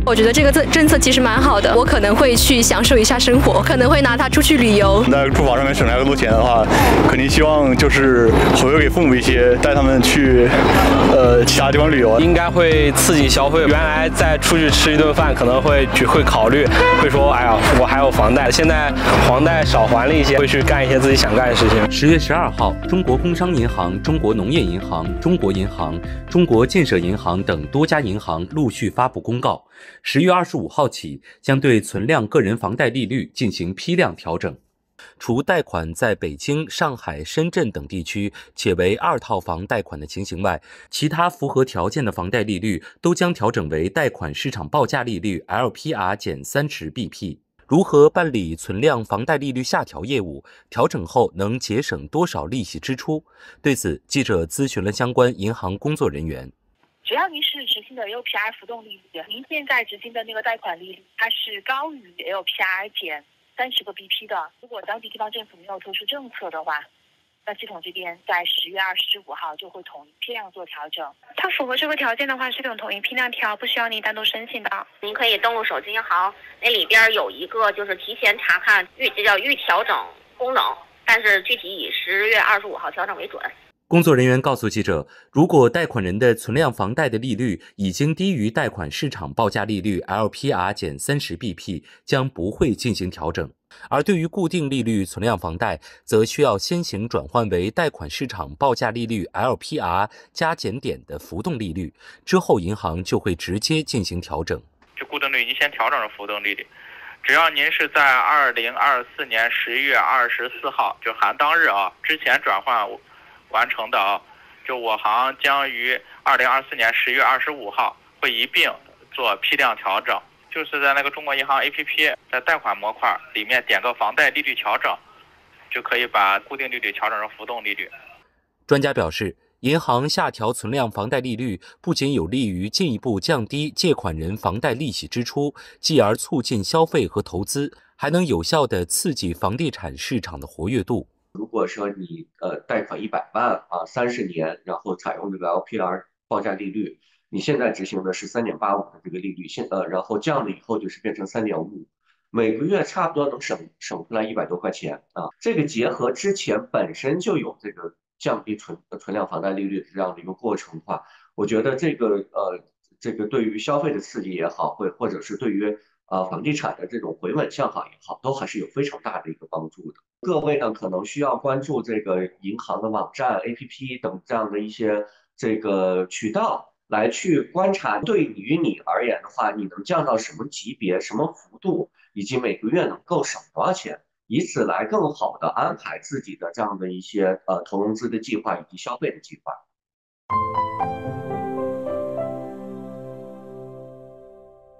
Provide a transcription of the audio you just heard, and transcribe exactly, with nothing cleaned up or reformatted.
我觉得这个政政策其实蛮好的，我可能会去享受一下生活，可能会拿它出去旅游。 在住房上面省下更多钱的话，肯定希望就是回馈给父母一些，带他们去呃其他地方旅游。 应该会刺激消费。原来再出去吃一顿饭，可能会会考虑，会说，哎呀，我还有房贷，现在房贷少还了一些，会去干一些自己想干的事情。 十月十二号，中国工商银行、中国农业银行、中国银行、中国建设银行等多家银行陆续发布公告，十月二十五号起将对存量个人房贷利率进行批量调整。除贷款在北京、上海、深圳等地区且为二套房贷款的情形外，其他符合条件的房贷利率都将调整为贷款市场报价利率 L P R 减三十 B P。如何办理存量房贷利率下调业务？调整后能节省多少利息支出？对此，记者咨询了相关银行工作人员。 只要您是执行的 L P R 浮动利率，您现在执行的那个贷款利率，它是高于 L P R 减三十个 B P 的。如果当地地方政府没有推出政策的话，那系统这边在十月二十五号就会统一批量做调整。 它符合这个条件的话，系统统一批量调，不需要您单独申请的。 您可以登录手机银行，那里边有一个就是提前查看预这叫预调整功能，但是具体以十月二十五号调整为准。 工作人员告诉记者，如果贷款人的存量房贷的利率已经低于贷款市场报价利率 L P R 减三十 B P， 将不会进行调整。而对于固定利率存量房贷，则需要先行转换为贷款市场报价利率 L P R 加减点的浮动利率，之后银行就会直接进行调整。 这固定率已经先调整了浮动利率，只要您是在二零二四年十月二十四号，就含当日啊之前转换完成的啊，就我行将于二零二四年十月二十五号会一并做批量调整，就是在那个中国银行 A P P 在贷款模块里面点个房贷利率调整，就可以把固定利率调整成浮动利率。 专家表示，银行下调存量房贷利率不仅有利于进一步降低借款人房贷利息支出，继而促进消费和投资，还能有效地刺激房地产市场的活跃度。 如果说你呃贷款一百万啊，三十年，然后采用这个 L P R 报价利率，你现在执行的是 三点八五 的这个利率，现呃然后降了以后就是变成 三点五五，每个月差不多能省省出来一百多块钱啊。这个结合之前本身就有这个降低存存量房贷利率的这样的一个过程的话，我觉得这个呃这个对于消费的刺激也好，或或者是对于呃房地产的这种回稳向好也好，都还是有非常大的一个帮助的。各位呢可能需要关注这个银行的网站、A P P 等这样的一些这个渠道，来去观察对于你而言的话，你能降到什么级别、什么幅度，以及每个月能够省多少钱，以此来更好的安排自己的这样的一些呃投融资的计划以及消费的计划。